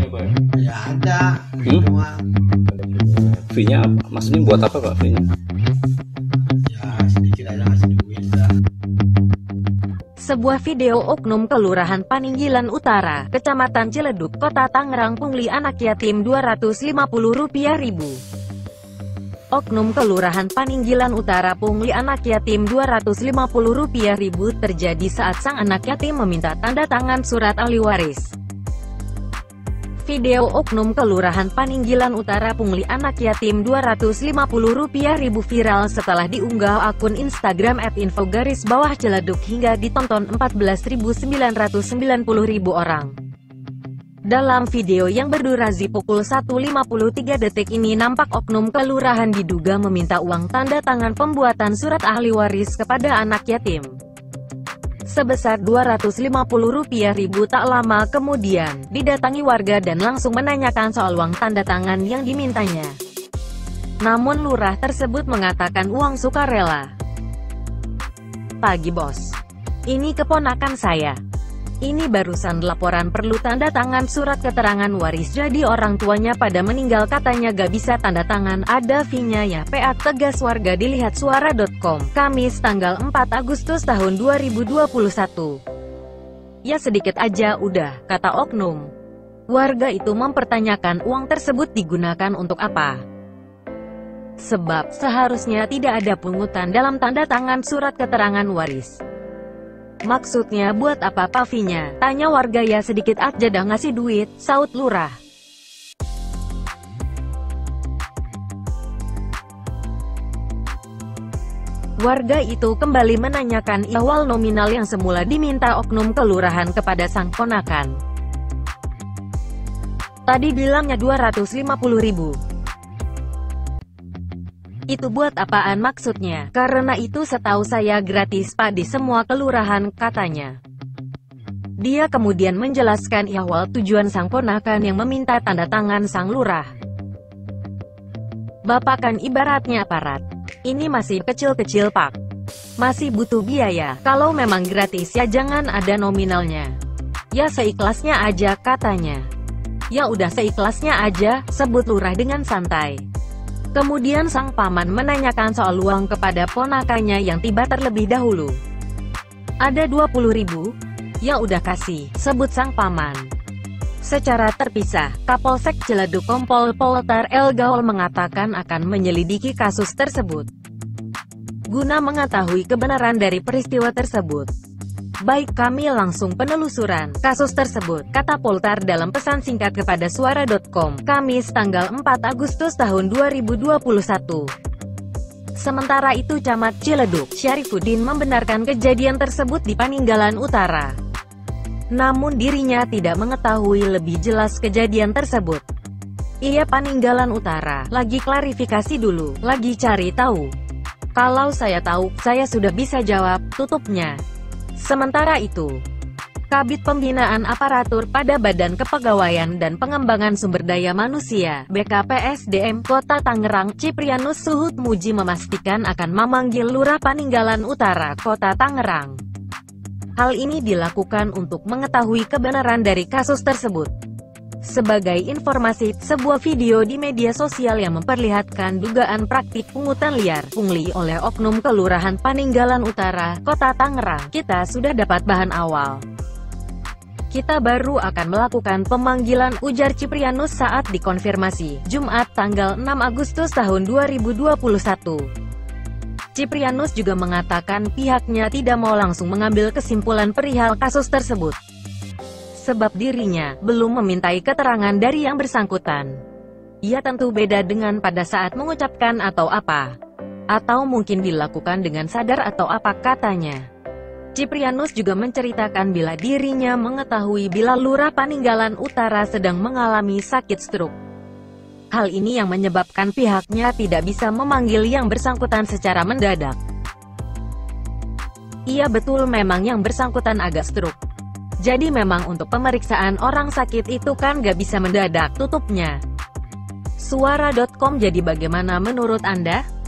fee-nya apa? Ya ada. Semua. Fee-nya apa? Maksudnya buat apa Pak fee-nya? Ya sedikit aja ngasih duit lah. Sebuah video oknum Kelurahan Paninggilan Utara, Kecamatan Ciledug, Kota Tangerang pungli anak yatim Rp250.000. Oknum Kelurahan Paninggilan Utara pungli anak yatim Rp250.000 terjadi saat sang anak yatim meminta tanda tangan surat ahli waris. Video oknum Kelurahan Paninggilan Utara pungli anak yatim Rp250.000 viral setelah diunggah akun Instagram @info_ciledug hingga ditonton 14.990.000 orang. Dalam video yang berdurasi pukul 1.53 detik ini nampak oknum kelurahan diduga meminta uang tanda tangan pembuatan surat ahli waris kepada anak yatim sebesar Rp250.000. Tak lama kemudian, didatangi warga dan langsung menanyakan soal uang tanda tangan yang dimintanya. Namun lurah tersebut mengatakan uang sukarela. "Pagi bos. Ini keponakan saya. Ini barusan laporan perlu tanda tangan surat keterangan waris jadi orang tuanya pada meninggal katanya gak bisa tanda tangan, ada fee-nya ya PA," tegas warga. Dilihat suara.com, Kamis tanggal 4 Agustus tahun 2021. "Ya sedikit aja udah," kata oknum. Warga itu mempertanyakan uang tersebut digunakan untuk apa. Sebab seharusnya tidak ada pungutan dalam tanda tangan surat keterangan waris. "Maksudnya buat apa pavinya?" tanya warga. "Ya sedikit aja dah ngasih duit," saut lurah. Warga itu kembali menanyakan awal nominal yang semula diminta oknum kelurahan kepada sang ponakan. Tadi bilangnya Rp250.000. "Itu buat apaan maksudnya?" "Karena itu setahu saya gratis Pak di semua kelurahan," katanya. Dia kemudian menjelaskan awal tujuan sang ponakan yang meminta tanda tangan sang lurah. "Bapak kan ibaratnya aparat. Ini masih kecil-kecil Pak. Masih butuh biaya. Kalau memang gratis ya jangan ada nominalnya. Ya seikhlasnya aja," katanya. "Ya udah seikhlasnya aja," sebut lurah dengan santai. Kemudian sang paman menanyakan soal uang kepada ponakannya yang tiba terlebih dahulu. "Ada 20.000? Ya udah kasih," sebut sang paman. Secara terpisah, Kapolsek Ciledug Kompol Poltar El Gaul mengatakan akan menyelidiki kasus tersebut guna mengetahui kebenaran dari peristiwa tersebut. "Baik, kami langsung penelusuran kasus tersebut," kata Poltar dalam pesan singkat kepada suara.com, Kamis tanggal 4 Agustus tahun 2021. Sementara itu Camat Ciledug, Syarifuddin membenarkan kejadian tersebut di Paninggalan Utara. Namun dirinya tidak mengetahui lebih jelas kejadian tersebut. "Iya Paninggalan Utara, lagi klarifikasi dulu, lagi cari tahu. Kalau saya tahu, saya sudah bisa jawab," tutupnya. Sementara itu, Kabid Pembinaan Aparatur pada Badan Kepegawaian dan Pengembangan Sumber Daya Manusia (BKPSDM) Kota Tangerang, Ciprianus Suhutmuji memastikan akan memanggil Lurah Paninggalan Utara, Kota Tangerang. Hal ini dilakukan untuk mengetahui kebenaran dari kasus tersebut. Sebagai informasi, sebuah video di media sosial yang memperlihatkan dugaan praktik pungutan liar pungli oleh oknum Kelurahan Paninggalan Utara, Kota Tangerang. "Kita sudah dapat bahan awal. Kita baru akan melakukan pemanggilan," ujar Ciprianus saat dikonfirmasi, Jumat tanggal 6 Agustus tahun 2021. Ciprianus juga mengatakan pihaknya tidak mau langsung mengambil kesimpulan perihal kasus tersebut. Sebab dirinya belum memintai keterangan dari yang bersangkutan. "Ia tentu beda dengan pada saat mengucapkan atau apa. Atau mungkin dilakukan dengan sadar atau apa," katanya. Ciprianus juga menceritakan bila dirinya mengetahui bila Lurah Paninggalan Utara sedang mengalami sakit stroke. Hal ini yang menyebabkan pihaknya tidak bisa memanggil yang bersangkutan secara mendadak. "Iya betul, memang yang bersangkutan agak stroke. Jadi memang untuk pemeriksaan orang sakit itu kan gak bisa mendadak," tutupnya. Suara.com, jadi bagaimana menurut Anda?